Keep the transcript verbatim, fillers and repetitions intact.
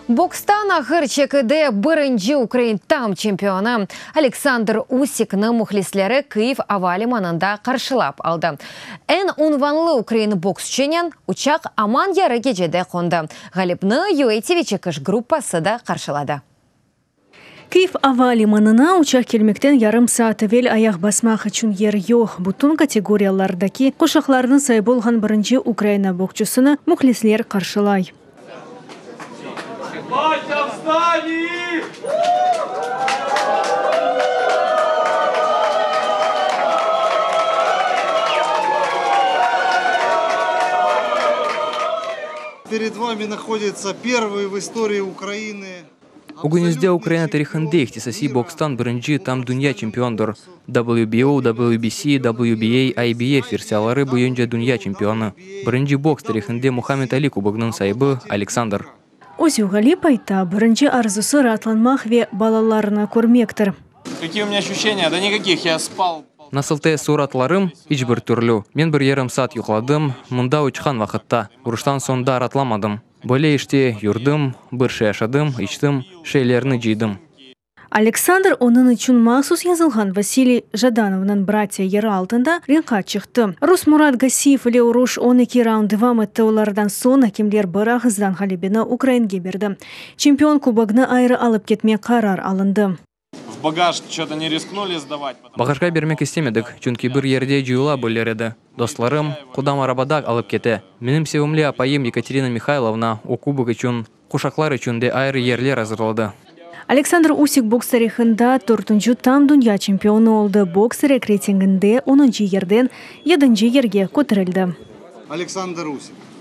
Бокстан ахыр чекіде бірінші Украин там чемпионы Александр Усикны мұхлислері Киев авали манында қаршылап алды. Ән унванлы Украин боксченен учақ аман яры кежеде қонды. Ғалипны ю эй ти ви чекіш группасы да қаршылады. Киев авали манына учақ келмектен ярым сааты вел аяқ басмақ үшін ер йоқ. Бұтын категориялардаки қошақларының сай болған бірінші Украина бокчусыны мұхлислер қаршылай. Батя, встани! Перед вами находится первый в истории Украины. Угунезде Украина тарихында ихтисаси бокстан бірінші там дүния чемпиондыр. дабл ю би о, дабл ю би си, дабл ю би эй, ай би эф версиялары бойынша дүния чемпионы. Бірінші бокс тарихында Мухаммед Али кубогының сайбы Александр. Озю Галип айта, бірінші арзусы ратланмақ ве балаларына көрмектір. Какие у меня ощущения? Да никаких, я спал. Насылты суратларым ич бір түрлі. Мен бір ерім саат юқладым, мұнда учқан вақытта. Ұрыштан сонда аратламадым. Бөле іште юрдым, бір шайшадым, іштім, шейлеріні жейдім. Александр оның үшін мақсус язылған Василий Жадановның братья ері алтында ринға чықты. Рус Мурат Гасиев или Уруш он екі раунды вамытты олардан сон әкемлер бір ағыздан Халибені Украинге берді. Чемпион кубогны айры алып кетме қарар алынды. В багаж что-то не рискнули сдавать. Багажға бермек істемедік, чүнки бір ерде жүйіла бөлер еді. Достларым құдам арабадаг алып кете. Менің севімле апайым Екатерина Михайловна о кубок үшін, қушақлар үшін де айры ерлер азырлады. Александр Усик бокс тарихында төртінші там дүния чемпионы олды. Бокс рейтингінде оныншы ерден едінші ерге көтерілді. Александр Усик.